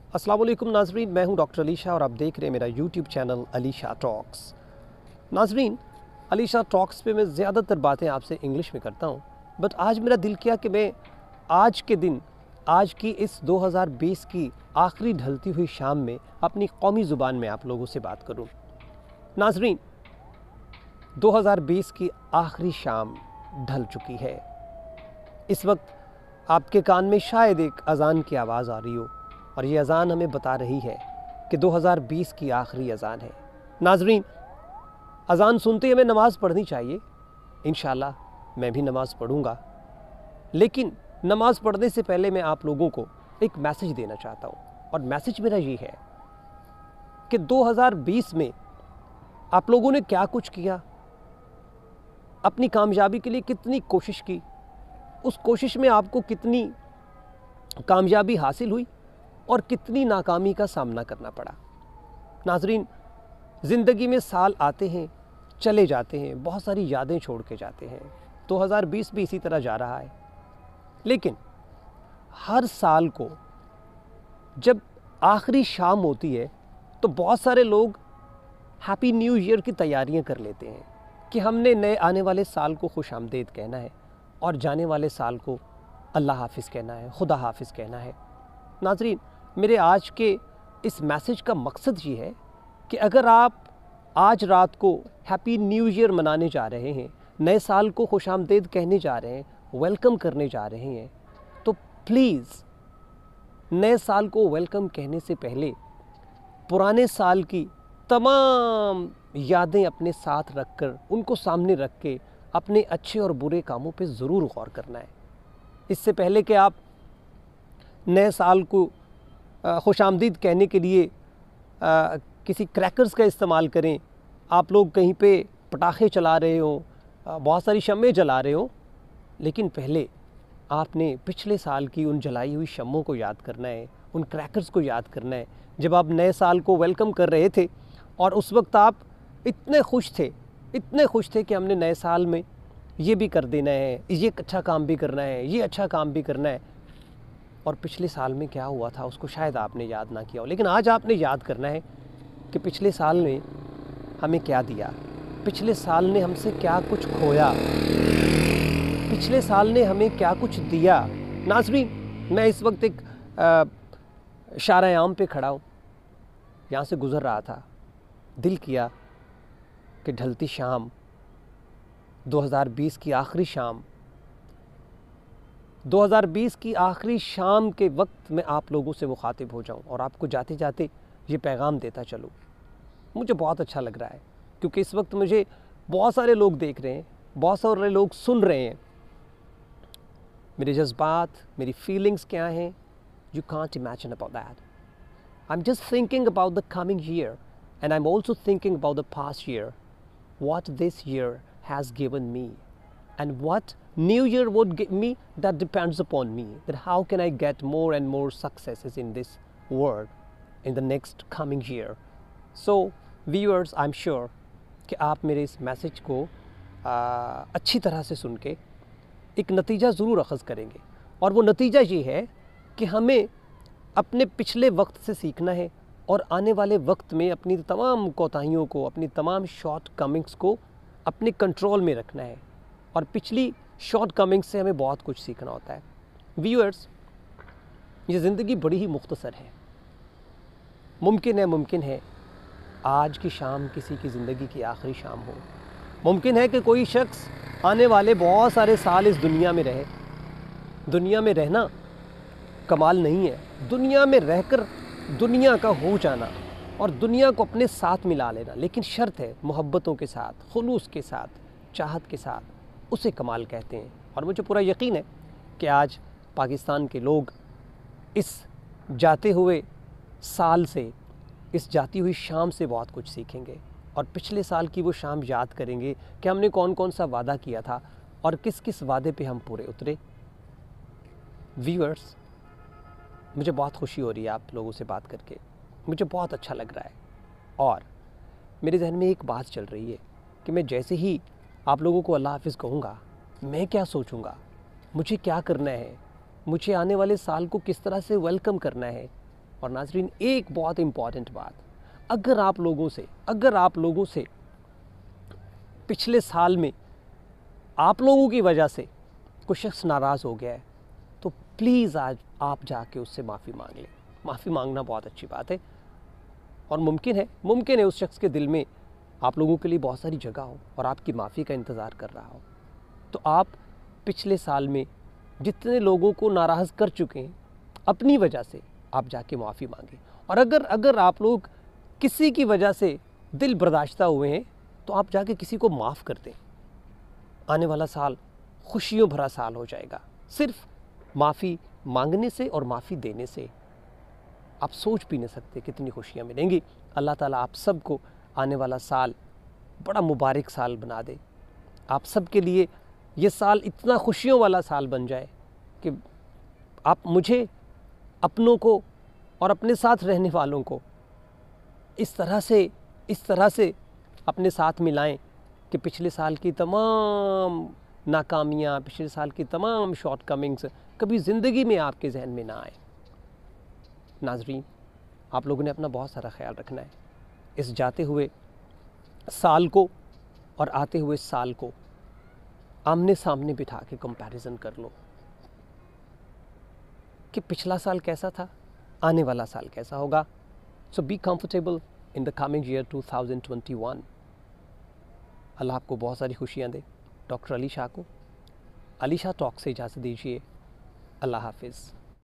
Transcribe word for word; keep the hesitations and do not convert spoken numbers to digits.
अस्सलाम वालेकुम नाजरीन, मैं हूं डॉक्टर अली शाह और आप देख रहे हैं मेरा YouTube channel Ali Shah talks. नाजरीन, अली शाह टॉक्स पे मैं ज़्यादातर बातें आपसे इंग्लिश में करता हूं, बट आज मेरा दिल किया कि मैं आज के दिन, आज की इस दो हज़ार बीस की आखिरी ढलती हुई शाम में अपनी कौमी ज़ुबान में आप लोगों से बात करूं। नाजरीन, दो हज़ार बीस की आखिरी शाम ढल चुकी है। इस वक्त आपके कान में शायद एक अज़ान की आवाज़ आ रही हो और ये अज़ान हमें बता रही है कि दो हज़ार बीस की आखिरी अज़ान है। नाजरीन, अज़ान सुनते ही हमें नमाज़ पढ़नी चाहिए। इंशाअल्लाह मैं भी नमाज़ पढ़ूँगा, लेकिन नमाज़ पढ़ने से पहले मैं आप लोगों को एक मैसेज देना चाहता हूँ और मैसेज मेरा ये है कि दो हज़ार बीस में आप लोगों ने क्या कुछ किया, अपनी कामयाबी के लिए कितनी कोशिश की, उस कोशिश में आपको कितनी कामयाबी हासिल हुई और कितनी नाकामी का सामना करना पड़ा। नाजरीन, ज़िंदगी में साल आते हैं, चले जाते हैं, बहुत सारी यादें छोड़ के जाते हैं। दो हज़ार बीस भी इसी तरह जा रहा है, लेकिन हर साल को जब आखिरी शाम होती है तो बहुत सारे लोग हैप्पी न्यू ईयर की तैयारियां कर लेते हैं कि हमने नए आने वाले साल को खुश आमदीद कहना है और जाने वाले साल को अल्लाह हाफिज़ कहना है, खुदा हाफिज़ कहना है। नाजरीन, मेरे आज के इस मैसेज का मकसद ये है कि अगर आप आज रात को हैप्पी न्यू ईयर मनाने जा रहे हैं, नए साल को खुश आमदीद कहने जा रहे हैं, वेलकम करने जा रहे हैं, तो प्लीज़ नए साल को वेलकम कहने से पहले पुराने साल की तमाम यादें अपने साथ रखकर, उनको सामने रख के अपने अच्छे और बुरे कामों पे ज़रूर गौर करना है। इससे पहले कि आप नए साल को खुशामदीद कहने के लिए आ, किसी क्रैकर्स का इस्तेमाल करें, आप लोग कहीं पे पटाखे चला रहे हो, बहुत सारी शम्में जला रहे हो, लेकिन पहले आपने पिछले साल की उन जलाई हुई शम्मों को याद करना है, उन क्रैकर्स को याद करना है जब आप नए साल को वेलकम कर रहे थे और उस वक्त आप इतने खुश थे, इतने खुश थे कि हमने नए साल में ये भी कर देना है, ये अच्छा काम भी करना है, ये अच्छा काम भी करना है, और पिछले साल में क्या हुआ था उसको शायद आपने याद ना किया हो। लेकिन आज आपने याद करना है कि पिछले साल ने हमें क्या दिया, पिछले साल ने हमसे क्या कुछ खोया, पिछले साल ने हमें क्या कुछ दिया। नाज़रीन, मैं इस वक्त एक शारा आम पे खड़ा हूँ, यहाँ से गुज़र रहा था, दिल किया कि ढलती शाम, दो हज़ार बीस की आखिरी शाम, दो हज़ार बीस की आखिरी शाम के वक्त में आप लोगों से मुखातिब हो जाऊं और आपको जाते जाते ये पैगाम देता चलूं। मुझे बहुत अच्छा लग रहा है क्योंकि इस वक्त मुझे बहुत सारे लोग देख रहे हैं, बहुत सारे लोग सुन रहे हैं। मेरे जज्बात, मेरी फीलिंग्स क्या हैं, you can't imagine about that. I am just thinking about the coming year and I am also thinking about the past year, what this year has given me and what new year would give me. That depends upon me, that how can I get more and more successes in this world in the next coming year. So viewers, I'm sure कि आप मेरे इस message को आ, अच्छी तरह से सुन के एक नतीजा ज़रूर अखज़ करेंगे, और वो नतीजा ये है कि हमें अपने पिछले वक्त से सीखना है और आने वाले वक्त में अपनी तमाम कोताहियों को, अपनी तमाम शॉर्ट कमिंग्स को अपने कंट्रोल में रखना है, और पिछली शॉर्ट कमिंग से हमें बहुत कुछ सीखना होता है। व्यूअर्स, ये ज़िंदगी बड़ी ही मुख्तसर है। मुमकिन है मुमकिन है आज की शाम किसी की ज़िंदगी की आखिरी शाम हो। मुमकिन है कि कोई शख्स आने वाले बहुत सारे साल इस दुनिया में रहे। दुनिया में रहना कमाल नहीं है, दुनिया में रहकर दुनिया का हो जाना और दुनिया को अपने साथ मिला लेना, लेकिन शर्त है मोहब्बतों के साथ, खुलूस के साथ, चाहत के साथ, उसे कमाल कहते हैं। और मुझे पूरा यकीन है कि आज पाकिस्तान के लोग इस जाते हुए साल से, इस जाती हुई शाम से बहुत कुछ सीखेंगे और पिछले साल की वो शाम याद करेंगे कि हमने कौन कौन सा वादा किया था और किस किस वादे पे हम पूरे उतरे। व्यूअर्स, मुझे बहुत खुशी हो रही है आप लोगों से बात करके, मुझे बहुत अच्छा लग रहा है, और मेरे जहन में एक बात चल रही है कि मैं जैसे ही आप लोगों को अल्लाह हाफिज़ कहूँगा, मैं क्या सोचूँगा, मुझे क्या करना है, मुझे आने वाले साल को किस तरह से वेलकम करना है, और नाजरीन, एक बहुत इम्पॉर्टेंट बात, अगर आप लोगों से अगर आप लोगों से पिछले साल में आप लोगों की वजह से कोई शख्स नाराज़ हो गया है तो प्लीज़ आज आप जाके उससे माफ़ी मांग लें। माफ़ी मांगना बहुत अच्छी बात है और मुमकिन है मुमकिन है उस शख्स के दिल में आप लोगों के लिए बहुत सारी जगह हो और आपकी माफ़ी का इंतज़ार कर रहा हो। तो आप पिछले साल में जितने लोगों को नाराज़ कर चुके हैं अपनी वजह से, आप जाके माफ़ी मांगें। और अगर अगर आप लोग किसी की वजह से दिल बर्दाश्ता हुए हैं तो आप जाके किसी को माफ़ कर दें। आने वाला साल खुशियों भरा साल हो जाएगा। सिर्फ माफ़ी मांगने से और माफ़ी देने से आप सोच भी नहीं सकते कितनी खुशियाँ मिलेंगी। अल्लाह ताला आप सबको आने वाला साल बड़ा मुबारक साल बना दे। आप सब के लिए ये साल इतना खुशियों वाला साल बन जाए कि आप मुझे, अपनों को और अपने साथ रहने वालों को इस तरह से इस तरह से अपने साथ मिलाएं कि पिछले साल की तमाम नाकामियाँ, पिछले साल की तमाम शॉर्ट कमिंग्स कभी ज़िंदगी में आपके जहन में ना आए। नाजरीन, आप लोगों ने अपना बहुत सारा ख्याल रखना है। इस जाते हुए साल को और आते हुए साल को आमने सामने बिठा के कंपैरिजन कर लो कि पिछला साल कैसा था, आने वाला साल कैसा होगा। So be comfortable in the coming year two thousand twenty one. Allah आपको बहुत सारी खुशियाँ दे। डॉक्टर अली शाह को अली शाह टॉक से इजाज़त दीजिए। अल्लाह हाफिज़।